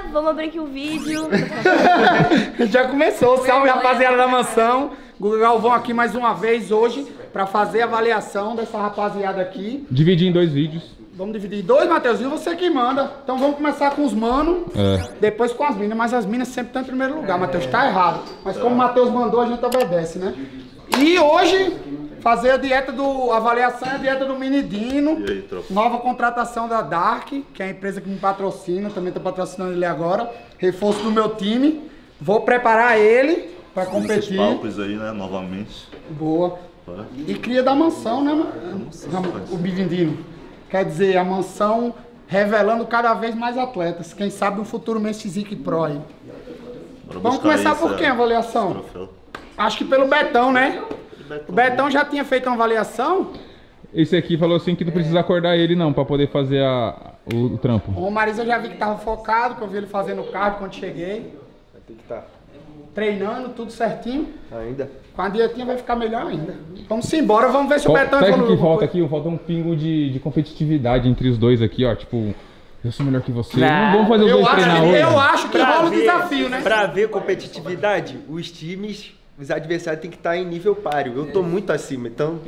vamos abrir aqui o vídeo. Já começou, salve rapaziada da mansão. Guga Galvão aqui mais uma vez hoje pra fazer a avaliação dessa rapaziada aqui. Dividir em 2 vídeos. Vamos dividir em 2, Matheusinho, você que manda. Então vamos começar com os manos, depois com as minas. Mas as minas sempre estão em primeiro lugar, Matheus, tá errado. Mas como o Matheus mandou, a gente obedece, né? E hoje, fazer a dieta do... avaliação é a dieta do Menidino. E aí, tropa? Nova contratação da Dark, que é a empresa que me patrocina. Também tô patrocinando ele agora. Reforço do meu time. Vou preparar ele pra competir. Palpes aí, né? Novamente. Boa. E cria da mansão, né, o Menidino. Quer dizer, a mansão revelando cada vez mais atletas. Quem sabe no futuro Men's Physique Pro aí. Vamos começar por quem a avaliação? Acho que pelo Betão, né? O Betão já tinha feito uma avaliação. Esse aqui falou assim que não precisa acordar ele não, pra poder fazer o trampo. O Marisa eu já vi que tava focado, que eu vi ele fazendo o cardio quando cheguei. Vai ter que estar. Treinando, tudo certinho. Ainda? Com a dietinha vai ficar melhor ainda. Vamos embora, vamos ver se o Betão evoluiu. evoluiu. Que falta aqui, falta um pingo de competitividade entre os dois aqui, ó. Tipo, eu sou melhor que você. Não vamos fazer os dois treinar hoje. Eu acho que rola o desafio, né? Pra ver competitividade, os times, os adversários tem que estar em nível páreo. Eu tô muito acima, então...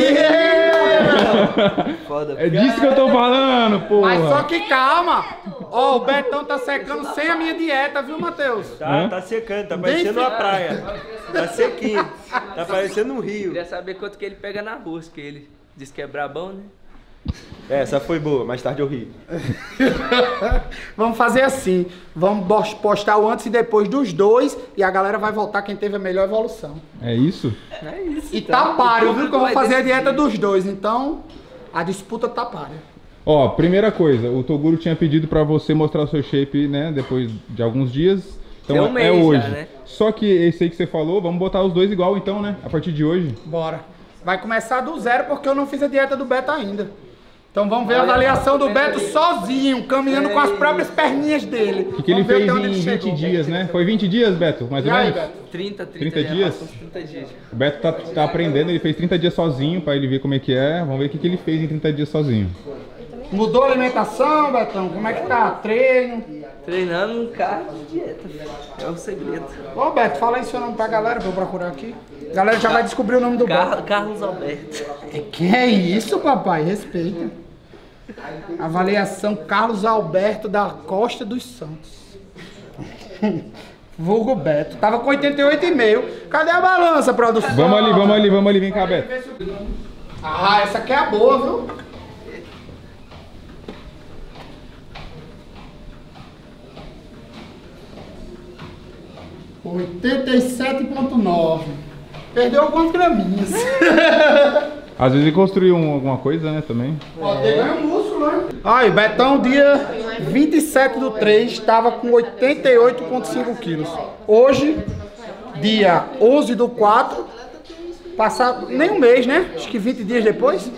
Foda. É disso que eu tô falando, pô. Mas só que calma. Ó, o Betão tá secando sem a minha dieta, viu, Matheus? Tá secando, tá parecendo uma praia. Tá sequinho. Tá parecendo um rio. Queria saber quanto que ele pega na rosca, que ele diz que é brabão, né? Essa foi boa, mais tarde eu ri. Vamos fazer assim. Vamos postar o antes e depois dos dois e a galera vai voltar quem teve a melhor evolução. É isso? É isso. E tá páreo, viu? Que eu vou fazer a dieta dos dois. Então, a disputa tá páreo. Ó, primeira coisa, o Toguro tinha pedido pra você mostrar o seu shape, né, depois de alguns dias. Então Tem um mês hoje. já, né? Só que esse aí que você falou, vamos botar os dois igual então, né, a partir de hoje. Bora. Vai começar do zero porque eu não fiz a dieta do Beto ainda. Então vamos ver a avaliação do Beto sozinho, caminhando com as próprias perninhas dele. O que ele fez em 20 dias, né? Foi 20 dias, Beto? Mais ou menos? 30 30 dias? 30 dias. O Beto tá aprendendo, ele fez 30 dias sozinho pra ele ver como é que é. Vamos ver o que ele fez em 30 dias sozinho. Mudou a alimentação, Betão? Como é que tá? Treino? Treinando um cardio de dieta, é o segredo. Ô Beto, fala aí seu nome pra galera, pra eu procurar aqui. A galera já vai descobrir o nome do Beto. Carlos Alberto. Que é isso, papai? Respeita. Avaliação Carlos Alberto da Costa dos Santos. Vulgo Beto. Tava com 88,5. Cadê a balança, produção? Vamos ali, vem cá, Beto. Ah, essa aqui é a boa, viu? (87,9). Perdeu algumas graminhas. Às vezes ele construiu alguma coisa, né, também. Ó, ganha um músculo, né? Aí, Betão, dia 27/3, estava com 88,5 quilos. Hoje, dia 11/4, passado nem um mês, né? Acho que 20 dias depois.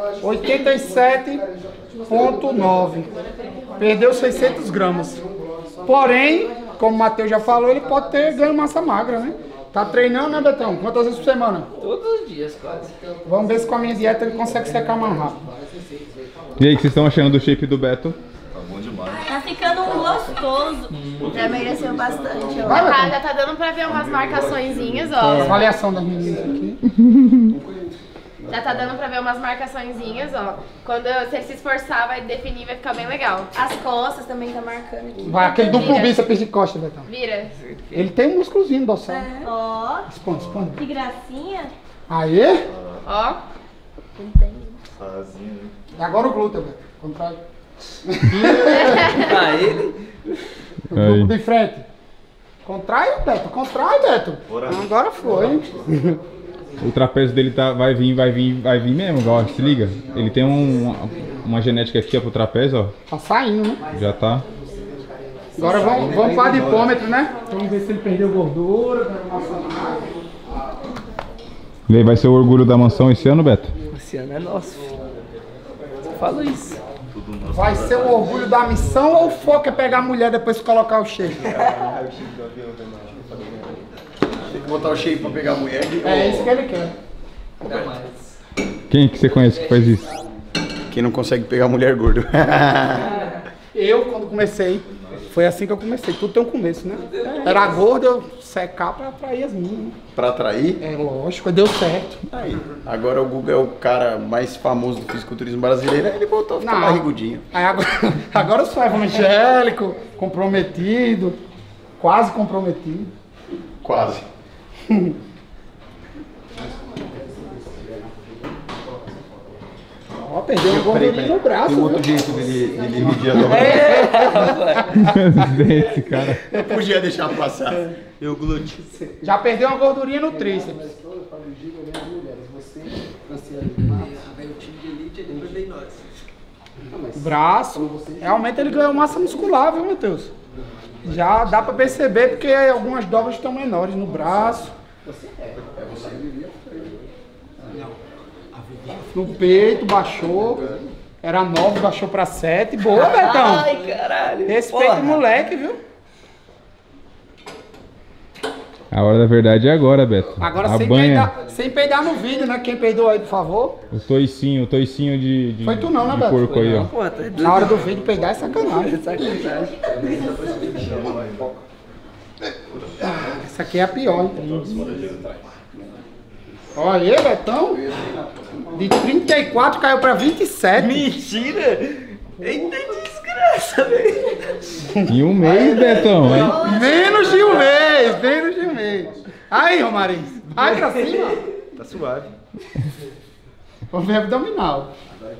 87,9. Perdeu 600 gramas. Porém, como o Matheus já falou, ele pode ter ganho massa magra, né? Tá treinando, né, Betão? Quantas vezes por semana? Todos os dias, quase. Vamos ver se com a minha dieta ele consegue secar mais rápido. E aí, o que vocês estão achando do shape do Beto? Tá bom demais. Tá ficando gostoso. Já emagreceu bastante, ó. Vai, Betão. Já tá dando pra ver umas marcaçõezinhas, ó. Avaliação das meninas aqui. Já tá dando pra ver umas marcaçõezinhas, ó. Quando se ele se esforçar, vai definir, vai ficar bem legal. As costas também tá marcando aqui. Vai, aquele duplo bíceps de costa, Betão. Vira. Ele tem um músculozinho dorsal. Ó, Esconde. que gracinha. Aí. Ó. Sozinho, né? E agora o glúteo, Beto. Contrário. Pra ele. O grupo de frente. Contrai, Beto. Bora. Agora foi. O trapézio dele vai vir mesmo, ó, se liga. Ele tem uma genética aqui, ó, pro trapézio, ó. Tá saindo, né? Já tá. Agora vamos para o adipômetro, né? Vamos ver se ele perdeu gordura, ganhou massa magra. E aí, vai ser o orgulho da mansão esse ano, Beto? Esse ano é nosso, filho. Só falo isso. Vai ser o orgulho da missão ou o foco é pegar a mulher depois de colocar o shape? Tem que botar o shape pra pegar a mulher. É isso que ele quer. Quem que você conhece que faz isso? Quem não consegue pegar a mulher gorda. Eu, quando comecei, foi assim que eu comecei. Tudo tem um começo, né? Era gordo, eu secar pra atrair as meninas. Pra atrair? É lógico, deu certo. Aí. Agora o Guga é o cara mais famoso do fisiculturismo brasileiro, aí ele voltou a ficar barrigudinho. Aí agora eu sou evangélico, comprometido, quase comprometido. Quase. Ó, perdeu uma gordurinha no braço. Tem outro jeito dele medir a Esse cara. Eu podia deixar passar. Eu glúteo. Já perdeu uma gordurinha no tríceps. Braço. Realmente ele ganhou massa muscular, viu, Matheus? Já dá pra perceber porque algumas dobras estão menores no braço. No peito baixou. Era 9, baixou pra 7. Boa, Betão. Ai, caralho. Respeita o moleque, viu? A hora da verdade é agora, Beto. Agora a sem banha. sem peidar no vídeo, né? Quem peidou aí, por favor. O toicinho de Foi tu não, né, de Beto? porco aí, ó. Pô, tá doido. Na hora do vídeo peidar é sacanagem. Essa aqui é a pior, então. Olha aí, Betão. De 34 caiu pra 27. Mentira! Eita desgraça, velho. Em um mês, Betão. Hein? Menos de um mês, menos de um mês. Aí, Romarinho, vai pra cima. Tá suave. Vamos ver abdominal.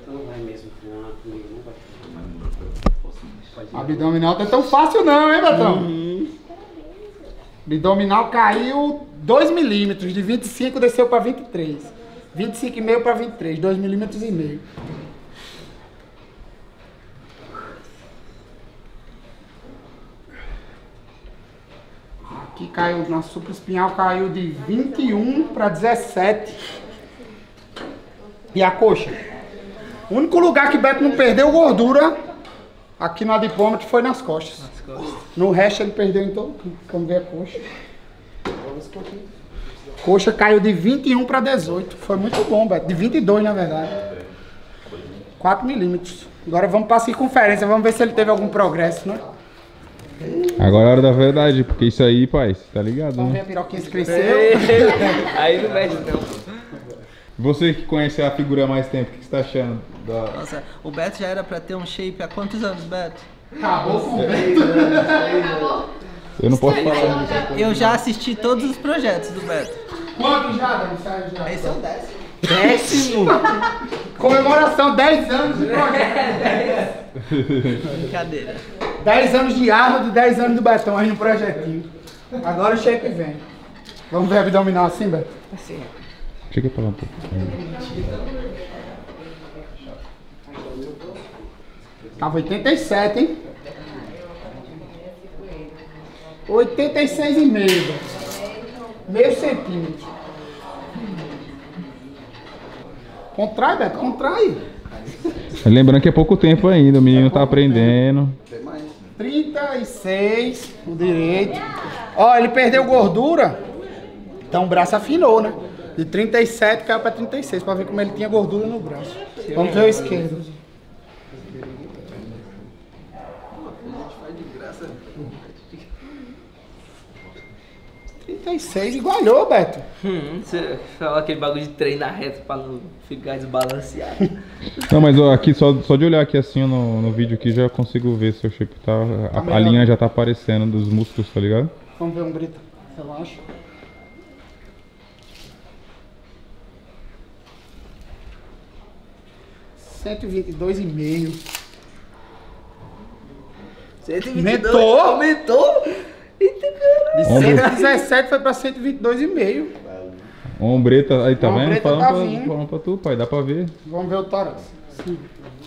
Abdominal não é tão fácil não, hein, Betão? Abdominal caiu 2 milímetros, de 25 desceu para 23. 25,5 para 23, 2,5 milímetros. Aqui caiu, na supraespinhal caiu de 21 para 17. E a coxa? O único lugar que Beto não perdeu gordura aqui no adipômetro foi nas costas. No resto ele perdeu em todo. Vamos ver a coxa. Coxa caiu de 21 para 18. Foi muito bom, Beto. De 22, na verdade. 4 milímetros. Agora vamos para a circunferência. Vamos ver se ele teve algum progresso, né? Agora é a hora da verdade, porque isso aí, pai, você tá ligado, Vamos ver né? a piroquinha se cresceu. Aí não mexe não. Você que conhece a figura há mais tempo, o que você tá achando? Nossa, o Beto já era pra ter um shape há quantos anos, Beto? Acabou com o Beto. Eu não posso falar. Eu já assisti todos os projetos do Beto. Quanto já, Dani? Já? Esse é o 10º. 10º? Comemoração, 10 anos de projeto. Brincadeira. 10 anos de árvore, 10 anos do Betão aí no projetinho. Agora o shape vem. Vamos ver abdominal assim, Beto? Assim. Chega pra lá um pouco. Tava 87, hein? 86,5, Beto. Meio centímetro. Contrai, Beto, contrai. Lembrando que é pouco tempo ainda, o menino tá aprendendo. 36, o direito. Ó, ele perdeu gordura, então o braço afinou, né? De 37 caiu pra 36, pra ver como ele tinha gordura no braço. Vamos ver o esquerdo. Seis igualhou, Beto. Você fala aquele bagulho de treinar reto pra não ficar desbalanceado. Não, mas ó, aqui só de olhar aqui assim no vídeo aqui já consigo ver se o shape tá. A linha já tá aparecendo dos músculos, tá ligado? Vamos ver um brita, relaxa. $122,5. 122. Aumentou. Aumentou? Eita, cara. De 117 foi pra 122,5. Ombreta, aí tá vendo? Ombreta tá vindo. Falando pra tu, pai, dá pra ver. Vamos ver o tórax. Sim.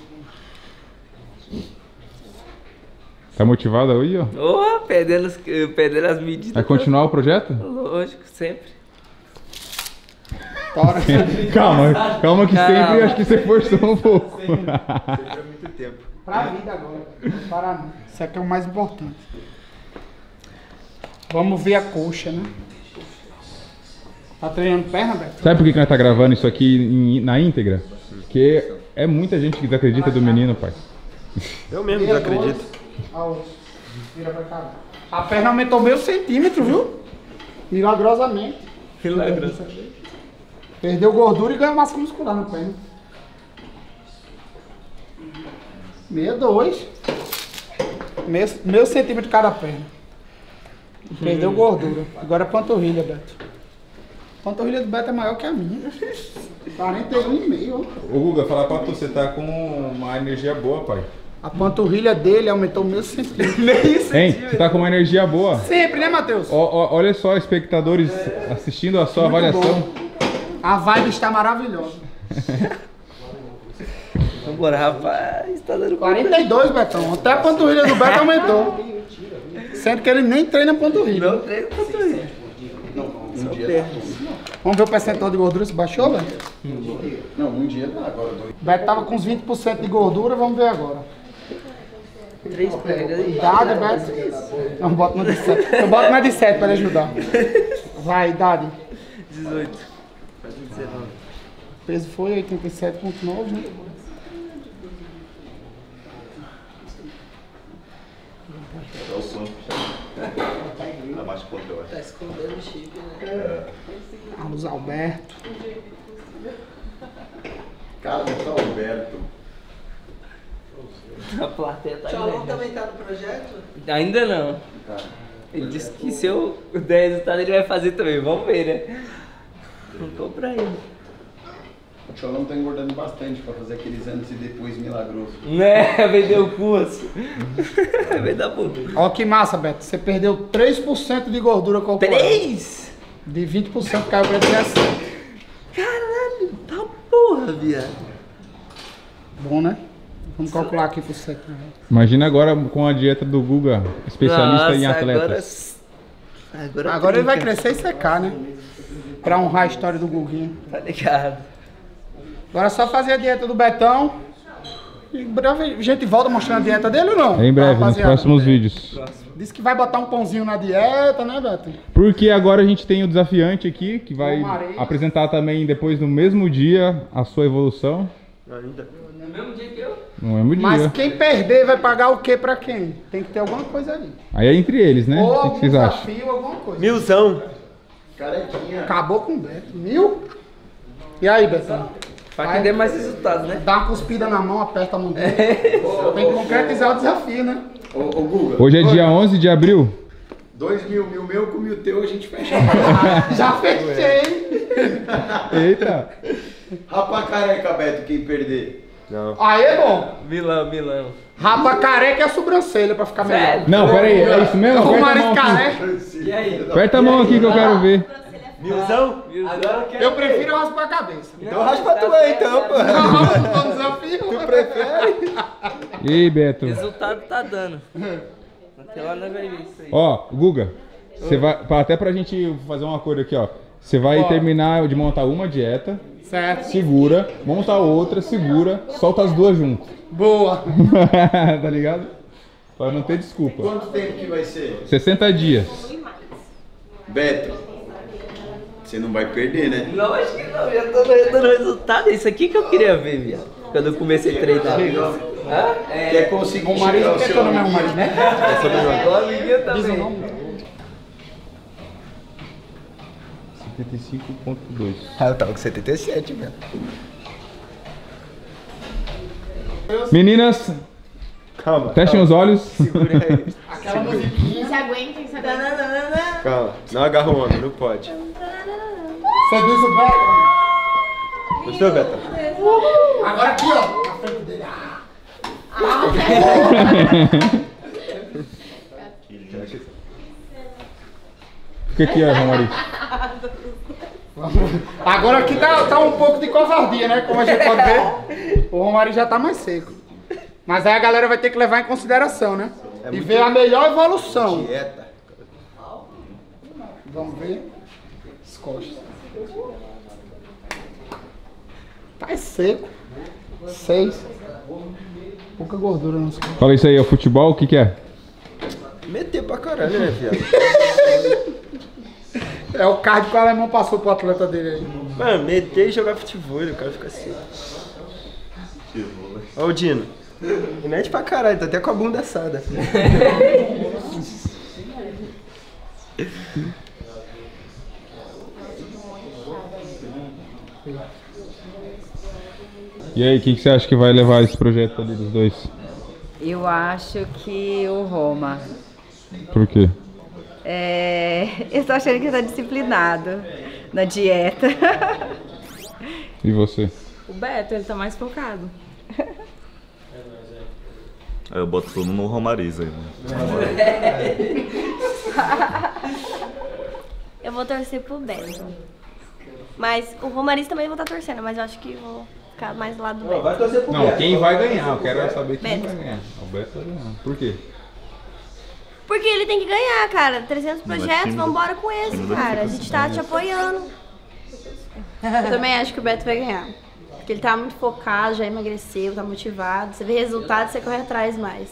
Tá motivado aí, ó? Oh, perdendo as medidas. Vai continuar o projeto? Lógico, sempre. Tórax. calma que sempre acho que você forçou um pouco. Sempre é muito tempo. Pra vida agora. Para mim. Isso aqui é o mais importante. Vamos ver a coxa, né? Tá treinando perna, Beto? Sabe por que nós tá gravando isso aqui na íntegra? Porque é muita gente que desacredita do menino, pai. Eu mesmo desacredito. Vira pra cá. A perna aumentou meio centímetro, viu? Milagrosamente. Milagrosamente. Perdeu gordura e ganhou massa muscular na perna. 62. Meio centímetro de cada perna. Perdeu gordura. Agora é panturrilha, Beto. A panturrilha do Beto é maior que a minha. 41,5, ó. Ô Guga, falar pra tu, você tá com uma energia boa, pai. A panturrilha dele aumentou meio centímetro. Hein? Você tá com uma energia boa. Sempre, né, Matheus? Olha só, espectadores assistindo a sua avaliação. Bom. A vibe está maravilhosa. Vambora, rapaz. Tá dando 42, Betão. Até a panturrilha do Beto aumentou. Sendo que ele nem treina panturrilha. Não treino panturrilha. Vamos ver o percentual de gordura se baixou, Beto? Não, um dia dá, agora dois. Beto tava com uns 20% de gordura, vamos ver agora. 3 pegas aí. Idade, Beto. Não, bota mais de 7. Eu boto mais de 7 para ele ajudar. Vai, idade. 18. Quase 19. O peso foi 87,9, né? É o som. Dá mais conta, eu acho. Tá escondendo o chip, né? Carlos Alberto. Carlos Alberto. A plateia tá Tchalão grande. também tá no projeto? Ainda não. Ele disse que se eu der resultado ele vai fazer também. Vamos ver, né? Não compra ainda. O Tcholão tá engordando bastante pra fazer aqueles antes e depois milagroso. Né? Vendeu o curso. Vai dar bom. Ó que massa, Beto. Você perdeu 3% de gordura corporal. 3? De 20% caiu para 17. Caralho, tá porra, viado. Bom, né? Vamos calcular aqui por 7. Imagina agora com a dieta do Guga, especialista em atletas. Agora ele vai crescer e secar, né? Pra honrar a história do Guguinho. Tá ligado. Agora é só fazer a dieta do Betão. E em breve a gente volta mostrando a dieta dele ou não? Em breve, nos Rapaziada. próximos vídeos. Disse que vai botar um pãozinho na dieta, né, Beto? Porque agora a gente tem o desafiante aqui, que vai Romarinho. apresentar também depois no mesmo dia a sua evolução. Ainda. No mesmo dia que eu? No mesmo dia. Mas quem perder vai pagar o que pra quem? Tem que ter alguma coisa ali. Aí é entre eles, né? Ou O que algum vocês acham? desafio, alguma coisa. Milzão. Carequinha. Acabou com o Beto. 1.000? E aí, Betão? Pra que dê mais resultados, né? Dá uma cuspida na mão, aperta a mão dele. Tem que concretizar o desafio, né? Ô Guga. Hoje é dia 11 de abril. 2.000 meu, com 1.000 teu, a gente fecha. Já fechei. Eita! Rapa careca, Beto, quem perder. Não. Aí, bom. Milão. Rapa careca é a sobrancelha pra ficar melhor. Não, pera aí, é isso mesmo? O Aperta a marido mão aqui. careca. E aí? Aperta a mão aqui que eu quero ver. Milzão? Agora eu quero. Eu prefiro raspar a cabeça. Então raspa tu aí, então, pô. Não, tô no desafio. Tu prefere? E aí, Beto? Resultado tá dando. Até lá nós vai ver isso aí. Ó, Guga, você vai. Até pra gente fazer um acordo aqui, ó. Você vai terminar de montar uma dieta, Certo. segura, monta outra, segura, solta as duas juntas. Boa. Tá ligado? Pra não ter desculpa. Quanto tempo que vai ser? 60 dias. Beto, você não vai perder, né? Não, acho que não, já tô dando resultado. Isso aqui que eu queria ver, viado. Quando eu comecei a treinar. Hã? Quer conseguir O marido chegar ao que é seu teu nome é o limite? marido, né? Igual a minha Diz o também. nome. 75,2. Ah, eu tava com 77, velho. Meninas, Calma. fechem os olhos. Segura aí. Aquela musiquinha. Se aguentem, se aguentem. Calma. Não agarra o homem, não pode. Seduz o Beto. Gostou, Beto? Agora aqui, ó. Na frente dele. Fica aqui, ó, Romari. Agora aqui tá um pouco de covardia, né? Como a gente pode ver. O Romário já tá mais seco. Mas aí a galera vai ter que levar em consideração, né? E ver a melhor evolução. Dieta. Vamos ver as costas. Tá seco. 6. Pouca gordura nas costas. Fala isso aí, é o futebol, o que que é? Meter pra caralho, né, viado? É o card que o alemão passou pro atleta dele aí. Mano, meter e jogar futebol, o cara fica assim. Ó o Dino. E mete pra caralho, tá até com a bunda assada. E aí, quem que você acha que vai levar esse projeto ali dos dois? Eu acho que o Roma. Por quê? Eu tô achando que ele tá disciplinado na dieta. E você? O Beto, ele tá mais focado. Aí eu boto tudo no Romariz aí, né? Eu vou torcer pro Beto. Mas o Romariz também vou estar torcendo, mas eu acho que vou ficar mais do lado do Beto. Vai torcer pro Não, Beto. quem vai ganhar? Eu quero saber quem Beto. vai ganhar. O Beto vai ganhar. Por quê? Porque ele tem que ganhar, cara. 300 Mas projetos, time vambora com esse, time da cara. A gente tá te apoiando. Eu também acho que o Beto vai ganhar. Porque ele tá muito focado, já emagreceu, tá motivado. Você vê resultado, você corre atrás mais.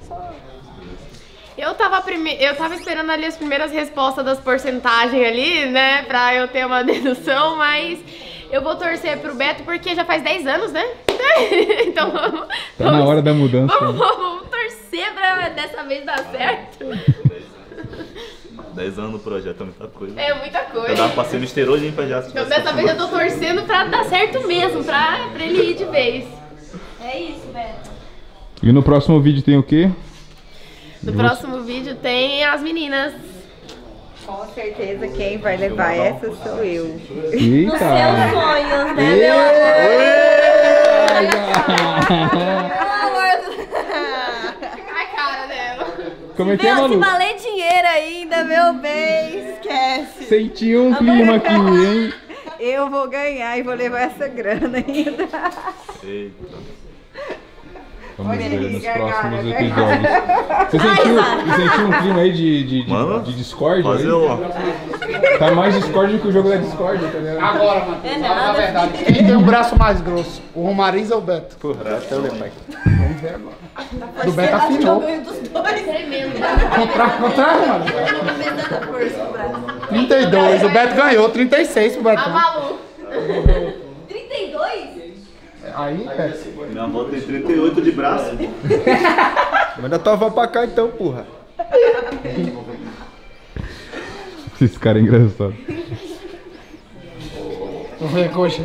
Eu tava esperando ali as primeiras respostas das porcentagens ali, né? Pra eu ter uma dedução, mas eu vou torcer pro Beto porque já faz 10 anos, né? Então vamos. Tá na hora da mudança. Vamos torcer pra dessa vez dar certo. 10 anos no projeto é muita coisa. É muita Eu coisa. dava pra ser no esteroide pra já. Então dessa vez eu tô torcendo pra dar certo mesmo, pra ele ir de vez. É isso, Beto. E no próximo vídeo tem o quê? No próximo vídeo tem as meninas. Com certeza quem vai levar essa sou eu. Eita! Seus sonhos, né, meu amor? A cara dela. Como é que é, Meu, se Malu? valer dinheiro ainda, meu bem, esquece. Senti um clima aqui, hein? Eu vou ganhar e vou levar essa grana ainda. Eita. Vamos Olha ver aí, nos gargara, próximos gargara. episódios. Você sentiu um clima aí Mano, de Discord? fazer aí? uma. Tá mais Discord do que o jogo da Discord, tá ligado? Agora, Matheus, É fala a nada. verdade. Quem tem um braço mais grosso? O Romariz ou o Beto? Porra, então, né, pai? Vamos ver agora. Do Beto afinou. Tremendo. Contrário, mano. 32. O Beto ganhou. 36 pro A Betão. Malu. 32? Aí, Beto. Minha avó tem 38 de braço. Manda tua avó pra cá então, porra. Esse cara é engraçado. Vamos ver, coxa.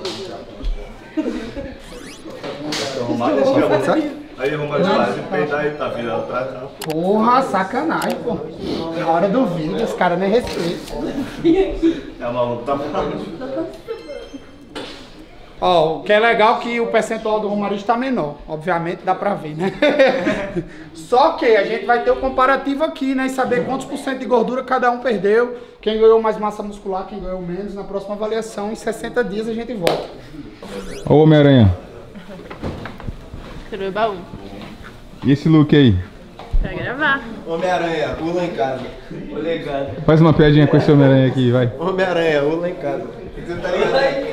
Romário, deixa eu avançar. Aí, Romário, para de peidar aí, tá virando pra cá. Porra, sacanagem, pô. Na hora do vídeo, os caras nem respeitam. É uma luta falando. Ó, o que é legal é que o percentual do Romariz tá menor. Obviamente, dá pra ver, né? Só que a gente vai ter o comparativo aqui, né? E saber quantos por cento de gordura cada um perdeu. Quem ganhou mais massa muscular, quem ganhou menos. Na próxima avaliação, em 60 dias, a gente volta. Ó o Homem-Aranha. Tirou o baú. E esse look aí? Pra gravar. Homem-Aranha, ula em casa. Obrigado. Faz uma piadinha com esse Homem-Aranha aqui, vai. Homem-Aranha, ula em casa. Você tá ligado?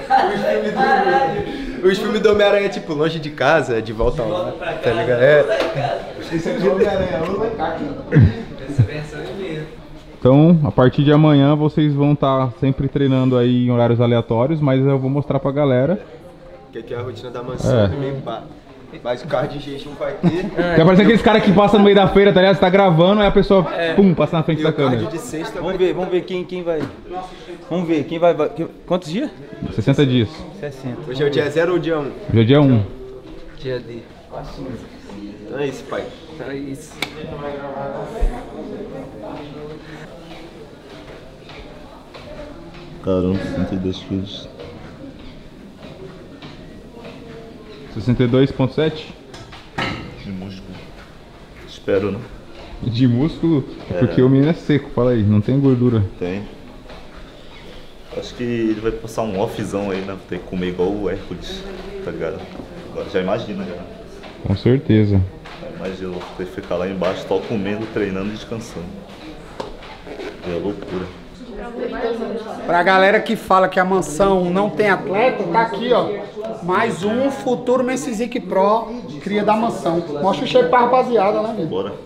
Os filmes do Homem-Aranha, tipo, longe de casa, de volta ao lar. Tá ligado? Esse aqui é o Homem-Aranha, ula em casa. Essa versão é minha. Então, a partir de amanhã, vocês vão estar sempre treinando aí em horários aleatórios, mas eu vou mostrar pra galera. Que aqui é a rotina da mansão, É. também, pá. Mas o carro de jejum vai ter. Quer parecer aqueles caras que passam no meio da feira, tá ligado? Você tá gravando, aí a pessoa, pum, passa na frente E da o cardio câmera. de sexta Vamos vai ver quem vai. Vamos ver quem vai. Quantos dias? 60 dias. 60. Hoje é o dia 0 ou o dia 1? Hoje é dia 1. Dia D. Então é isso, pai. Então é isso. Caramba, 62 quilos. 62,7 De músculo. Espero, né? de músculo, porque o menino é seco, fala aí, não tem gordura. Tem. Acho que ele vai passar um offzão aí, né? Tem que comer igual o Hércules, tá ligado? Agora já imagina, já. Com certeza. Imagina, eu ter que ficar lá embaixo, só comendo, treinando e descansando. É loucura. Pra galera que fala que a mansão não tem atleta, tá aqui, ó. Mais um futuro Mensizik Pro, cria da mansão. Mostra o shape pra rapaziada, né, amigo? Bora.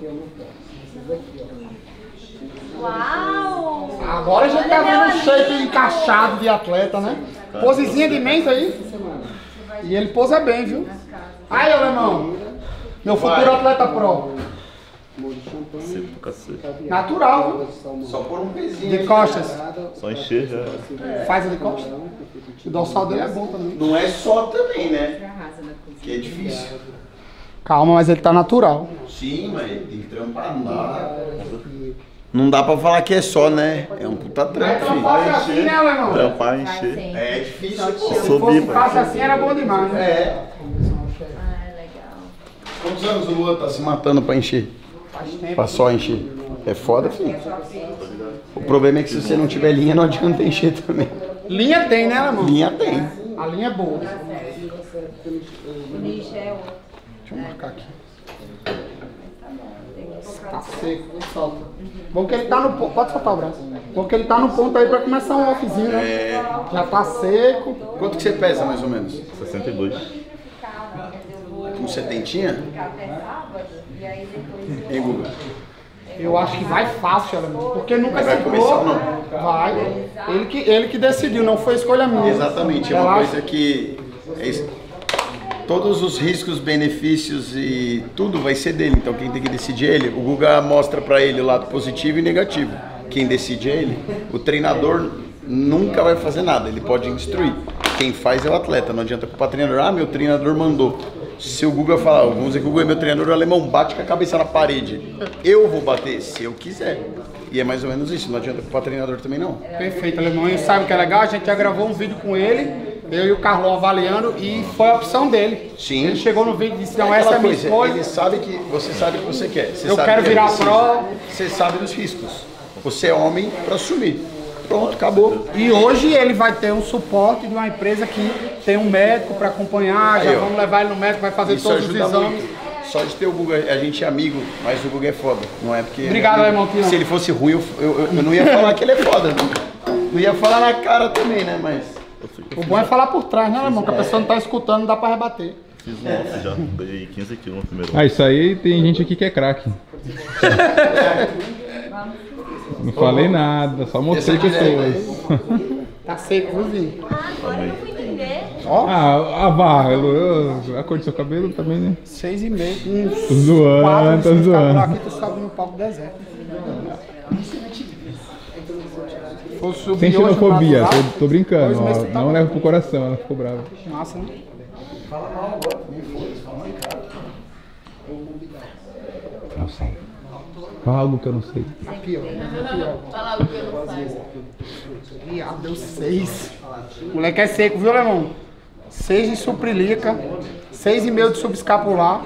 Uau! Agora a gente tá vendo um shape encaixado de atleta, né? Posezinha de mens aí. E ele posa bem, viu? Aí, alemão. Meu futuro atleta pro. Seco do cacete. Natural, Só por um pezinho. de costas. Só encher já. Faz o de costas. O dorsal dele é bom também. Não é só também, né? Que é difícil. Calma, mas ele tá natural. Sim, mas tem que trampar. Não dá pra falar que é só, né? É um puta trampo, filho. Assim, né, meu irmão? Trampar, encher. É difícil, pô. Se Subir, fosse pai. fácil assim, era bom demais, né? É. Quantos anos o Luan tá se matando pra encher? Pra só encher? É foda, filho. O problema é que se você não tiver linha, não adianta encher também. Linha tem, né, irmão? Linha tem. A linha é boa. Deixa eu Deixa eu marcar aqui. Tá seco, solta. Bom que ele tá no ponto. Pode soltar o braço. Bom que ele tá no ponto aí pra começar um offzinho, né? Já tá seco. Quanto que você pesa, mais ou menos? 62. Um setentinha? Hein, Guga? Eu acho que vai fácil, irmão. Porque nunca Vai secou. começar ou não? Vai. Ele que decidiu, não foi escolha minha. Exatamente, é uma Relaxa. coisa que todos os riscos, benefícios e tudo vai ser dele. Então quem tem que decidir é ele. O Guga mostra pra ele o lado positivo e negativo. Quem decide é ele. O treinador nunca vai fazer nada, ele pode instruir. Quem faz é o atleta, não adianta culpar o treinador. Ah, meu treinador mandou. Se o Guga falar, vamos dizer que o Guga é meu treinador, o alemão bate com a cabeça na parede. Eu vou bater se eu quiser. E é mais ou menos isso, não adianta culpar o treinador também não. Perfeito, alemão. E sabe o que é legal? A gente já gravou um vídeo com ele, eu e o Carlão avaliando, e foi a opção dele. Sim. Ele chegou no vídeo e disse, não, É essa é a aquela minha coisa, escolha. ele sabe que você sabe o que você quer. Você Eu sabe quero que virar precisa. pro. Você sabe dos riscos. Você é homem pra assumir. Pronto, acabou. E hoje ele vai ter um suporte de uma empresa que tem um médico para acompanhar, já Aí, ó. vamos levar ele no médico, vai fazer Isso todos os ajuda exames. muito. Só de ter o Guga, a gente é amigo, mas o Guga é foda. Não é porque. Obrigado, ele é irmão, amigo. que Se ele fosse ruim, eu não ia falar que ele é foda. Não ia falar na cara também, né? Mas. O bom é falar por trás, né, irmão? Que a pessoa não tá escutando, não dá para rebater. Fiz um off já, ganhei 15 quilos no primeiro. Ah, isso aí tem gente aqui que é craque. Não falei nada, só mostrei pessoas. Tá seco, viu, Vinho? A cor do seu cabelo também, né? 6,5. Tô zoando, tô zoando. Aqui tu sobe no palco deserto. Vou subir Sem hoje no xenofobia, natural. tô brincando, 2 meses ó, tu tá não bom. leva pro coração, ela ficou brava. Massa, né? Não sei. Fala algo que eu não sei. Aqui, ó. Fala algo que eu não faço. Viado, deu 6. Moleque é seco, viu, irmão? 6 de suprilica, 6,5 de subescapular.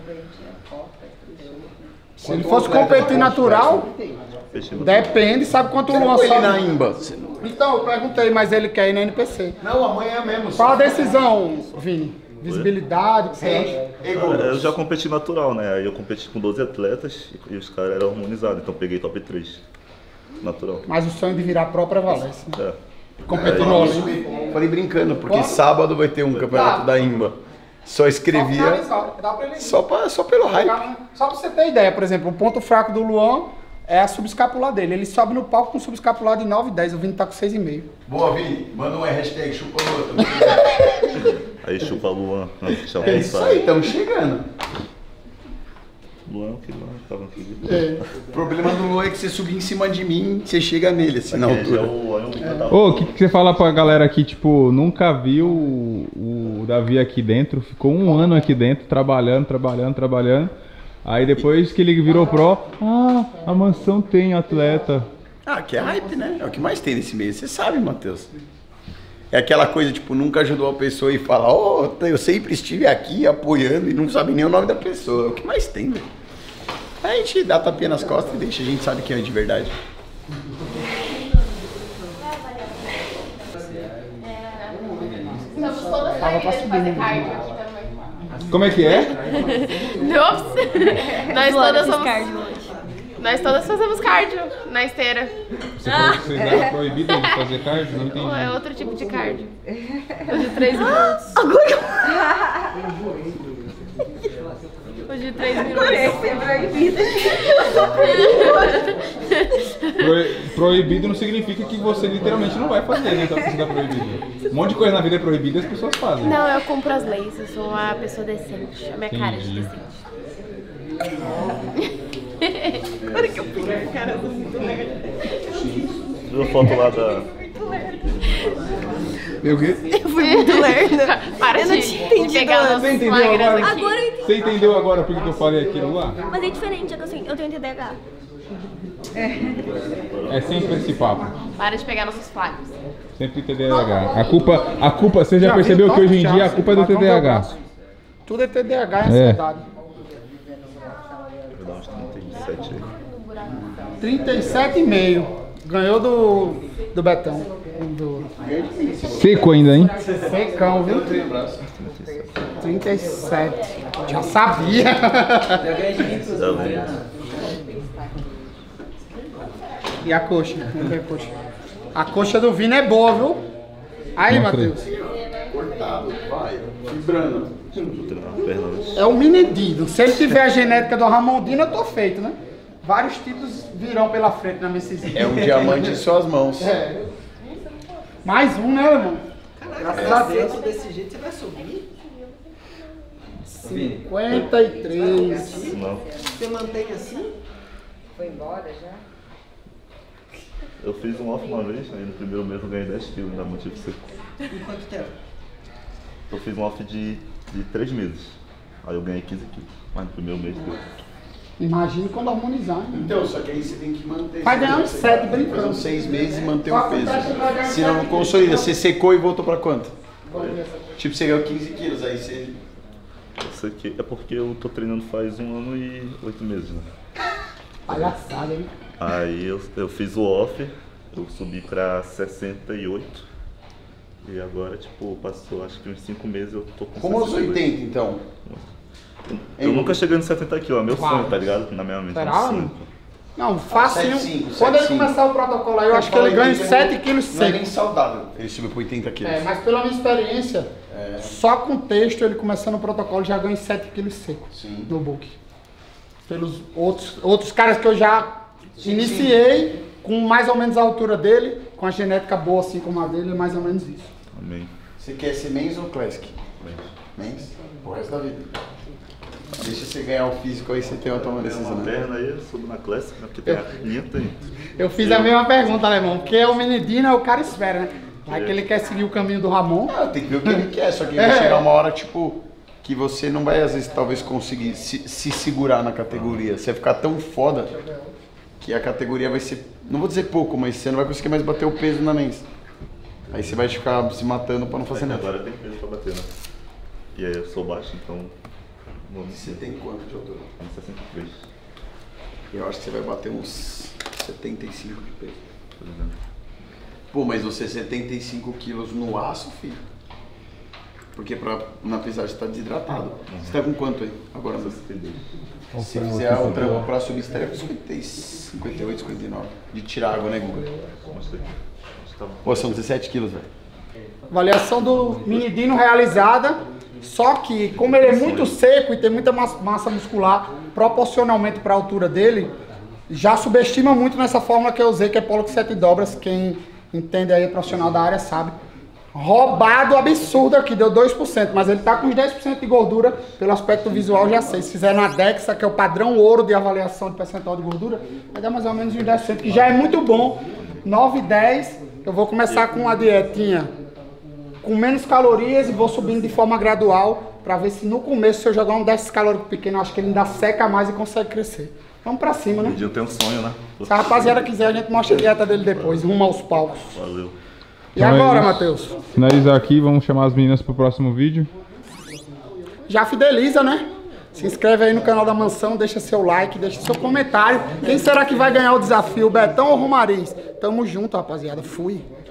Se ele fosse competir natural, depende, sabe quanto o Luan Ele na sobe? Imba. Então, eu perguntei, mas ele quer ir na NPC. Não, amanhã mesmo. Qual a decisão, Vini? Visibilidade, o que você acha? Eu já competi natural, né? Aí eu competi com 12 atletas e os caras eram harmonizados, então peguei top 3. Natural. Mas o sonho de virar pró prevalece, né? É. Competir no Olímpico. Falei brincando, porque sábado vai ter um campeonato da Imba. Só escrevia Dá pra ele só pelo hype. Só pra você ter ideia, por exemplo, o ponto fraco do Luan é a subescapular dele. Ele sobe no palco com subescapular de 9,10. O Vini tá com 6,5. Boa, Vini. Manda uma hashtag chupa Luan. Aí chupa Luan. É isso aí, estamos chegando. Luan, que Luan tava aqui. O problema do Luan é que você subir em cima de mim, você chega nele, assim, na altura. Ô, o que você fala pra galera aqui, tipo, nunca viu o Davi aqui dentro, ficou um ano aqui dentro, trabalhando. Aí depois que ele virou pró, a mansão tem atleta. Ah, que é hype, né? É o que mais tem nesse meio, você sabe, Matheus. É aquela coisa, tipo, nunca ajudou a pessoa e fala, eu sempre estive aqui apoiando e não sabe nem o nome da pessoa. É o que mais tem, velho. Aí a gente dá tapinha nas costas e deixa, a gente sabe quem é de verdade. Estamos todas saindo de fazer cardio aqui também. Como é que é? Ops! Nós todas fazemos cardio na esteira. Você falou que vocês eram proibidos de fazer cardio? Não entendi. É outro tipo de cardio. O de 3 minutos. O de 3 minutos. Proibido não significa que você literalmente não vai fazer, né? Então você tá proibido. Um monte de coisa na vida é proibida e as pessoas fazem. Não, eu cumpro as leis. Eu sou uma pessoa decente. A minha cara é de Entendi. decente. Olha que eu fiz com cara muito lerdo. Viu a foto lá da... Meu quê? Eu fui muito lerda. Para Eu não tinha entendido antes. Você entendeu agora? Agora eu entendi. Você entendeu agora por que eu falei aquilo lá? Mas é diferente, é que assim, eu tenho TDAH. É sempre esse papo. Para de pegar nossos flagos. Sempre TDAH. A culpa, você já percebeu que hoje em dia a culpa é do TDAH. Tudo é TDAH e ansiedade. Vou dar uns 37 aí. 37,5. Ganhou do Betão. Seco ainda, hein? Secão, viu? 37. Já sabia. E a coxa? Como é a coxa? A coxa do Vini é boa, viu? Aí, Matheus. Cortado, vai. Fibrando. É o Menedino. Se ele tiver a genética do Ramondino, eu tô feito, né? Vários títulos virão pela frente na minha cisinha. É um diamante em suas mãos. É. Mais um, né, irmão? Graças a Deus. Desse jeito você vai subir? 53. Não. Você mantém assim? Foi embora já? Eu fiz um off uma vez, aí no primeiro mês eu ganhei 10 quilos da motivo seco. Em quanto tempo? Eu fiz um off de 3 meses. Aí eu ganhei 15 quilos. Mas no primeiro mês deu. Imagine quando harmonizar, hein? Então, só que aí você tem que manter. Vai ganhar uns 7 Fazer brincando. uns 6 meses e manter o peso. Senão não consolida. Você secou e voltou pra quanto? Tipo, você ganhou 15 quilos, aí você... Isso aqui é porque eu tô treinando faz 1 ano e 8 meses, né? Palhaçada, hein? Aí eu fiz o off, eu subi pra 68. E agora, tipo, passou acho que uns 5 meses eu tô com Como aos 62. 80, então? Eu nunca cheguei nos 70 quilos, é meu sonho, tá ligado? Na minha mente. Será, é um sonho. mano? Não, facinho. 7,5, Quando ele 7,5. começar o protocolo aí, eu acho que ele ganha 7 quilos Não é nem seco. saudável. Ele subiu pra 80 quilos. É, mas pela minha experiência, só com texto ele começando o protocolo já ganha 7 quilos seco no book. Pelos outros caras que eu já iniciei, com mais ou menos a altura dele, com a genética boa assim como a dele, é mais ou menos isso. Amém. Você quer ser mens ou classic? Mens? O resto da vida. Deixa você ganhar o físico aí, você tem uma toma decisão. Uma perna aí, eu subo na classe, né? Porque tem a 500 aí. Eu fiz a mesma pergunta, Alemão, porque o Menedino, o cara espera, né? Vai que ele quer seguir o caminho do Ramon. Ah, tem que ver o que ele quer, só que vai chegar uma hora, tipo, que você não vai, às vezes, talvez conseguir se segurar na categoria. Você vai ficar tão foda que a categoria vai ser, não vou dizer pouco, mas você não vai conseguir mais bater o peso na mens. Aí você vai ficar se matando pra não fazer nada. Agora tem peso pra bater, né? E aí eu sou baixo, então... Você tem quanto de altura? 63. Eu acho que você vai bater uns 75 de peso. Por exemplo. Pô, mas você 75 quilos no aço, filho? Porque na pesagem você tá desidratado. Você tá com quanto aí? Agora 62. Se fizer o trampo pra subir, você estaria com 58, 59. De tirar água, né, Guga? Pô, são 17 quilos, velho. Avaliação do Menedino realizada, só que como ele é muito seco e tem muita massa muscular proporcionalmente para a altura dele, já subestima muito nessa fórmula que eu usei, que é Pollock 7 dobras, quem entende aí, profissional da área, sabe. Roubado absurdo aqui, deu 2%, mas ele tá com uns 10% de gordura, pelo aspecto visual já sei. Se fizer na DEXA, que é o padrão ouro de avaliação de percentual de gordura, vai dar mais ou menos uns 10%, que já é muito bom. 9, 10, eu vou começar com uma dietinha com menos calorias e vou subindo de forma gradual, pra ver se no começo, se eu jogar um déficit calórico pequeno, eu acho que ele ainda seca mais e consegue crescer. Vamos pra cima, né? Eu tenho um sonho, né? Se a rapaziada quiser, a gente mostra a dieta dele depois, rumo aos palcos. Valeu. E agora, Matheus? Finalizar aqui, vamos chamar as meninas pro próximo vídeo. Já fideliza, né? Se inscreve aí no canal da Mansão, deixa seu like, deixa seu comentário. Quem será que vai ganhar o desafio, Betão ou Romariz? Tamo junto, rapaziada. Fui.